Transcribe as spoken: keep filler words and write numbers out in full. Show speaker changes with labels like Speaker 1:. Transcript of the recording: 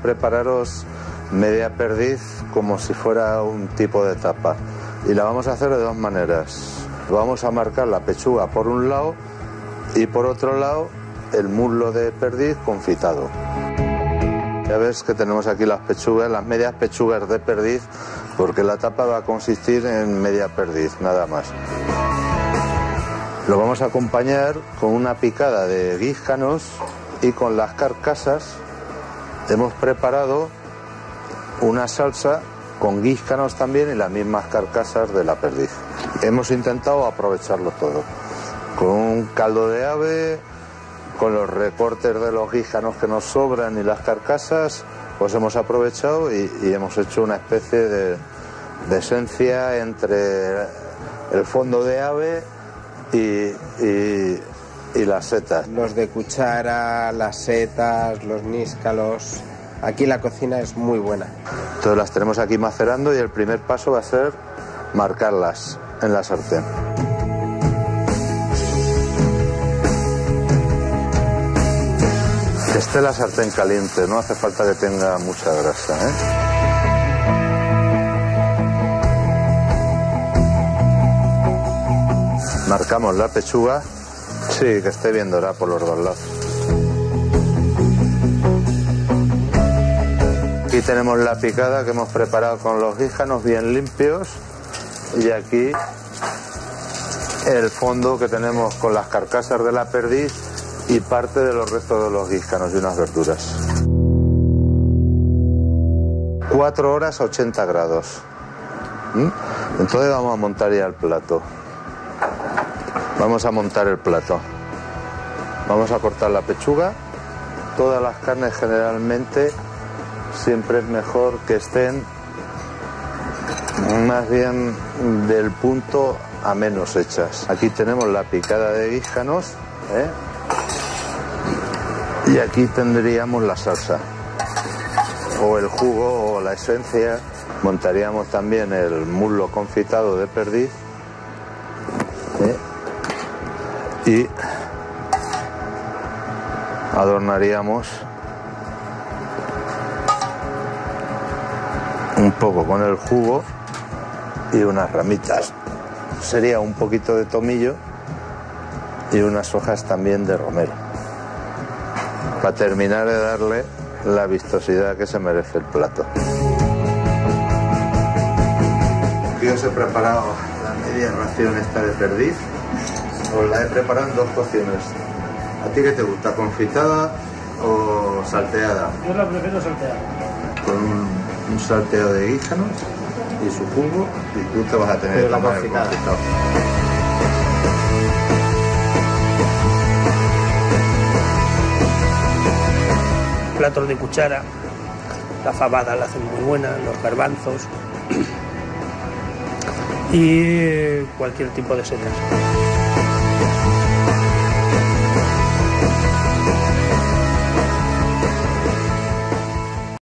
Speaker 1: prepararos media perdiz como si fuera un tipo de tapa. Y la vamos a hacer de dos maneras. Vamos a marcar la pechuga por un lado y por otro lado el muslo de perdiz confitado. Ya ves que tenemos aquí las pechugas, las medias pechugas de perdiz, porque la tapa va a consistir en media perdiz, nada más. Lo vamos a acompañar con una picada de guíscanos y con las carcasas hemos preparado una salsa con guíscanos también y las mismas carcasas de la perdiz. Hemos intentado aprovecharlo todo, con un caldo de ave, con los recortes de los guíscanos que nos sobran y las carcasas, pues hemos aprovechado y, y hemos hecho una especie de, de esencia entre el fondo de ave y, y, y las setas.
Speaker 2: Los de cuchara, las setas, los níscalos. Aquí la cocina es muy buena.
Speaker 1: Entonces las tenemos aquí macerando y el primer paso va a ser marcarlas en la sartén. Que esté la sartén caliente, no hace falta que tenga mucha grasa, ¿eh? Marcamos la pechuga, sí, que esté bien dorada por los dos lados. Aquí tenemos la picada que hemos preparado con los guíscanos bien limpios y aquí el fondo que tenemos con las carcasas de la perdiz y parte de los restos de los guíscanos y unas verduras. Cuatro horas a ochenta grados. ¿Mm? Entonces vamos a montar ya el plato. Vamos a montar el plato. Vamos a cortar la pechuga. Todas las carnes generalmente siempre es mejor que estén más bien del punto a menos hechas. Aquí tenemos la picada de guíscanos, ¿eh? Y aquí tendríamos la salsa, o el jugo, o la esencia. Montaríamos también el muslo confitado de perdiz, ¿eh? Y adornaríamos un poco con el jugo y unas ramitas. Sería un poquito de tomillo y unas hojas también de romero, para terminar de darle la vistosidad que se merece el plato. Aquí os he preparado la media ración esta de perdiz. Os la he preparado en dos cocciones. ¿A ti qué te gusta, confitada o salteada?
Speaker 3: Yo la prefiero salteada.
Speaker 1: Con un, un salteo de guíscanos y su jugo, y tú te vas a tener que tomar el confitado.
Speaker 3: Platos de cuchara, la fabada la hacen muy buena, los garbanzos y cualquier tipo de setas.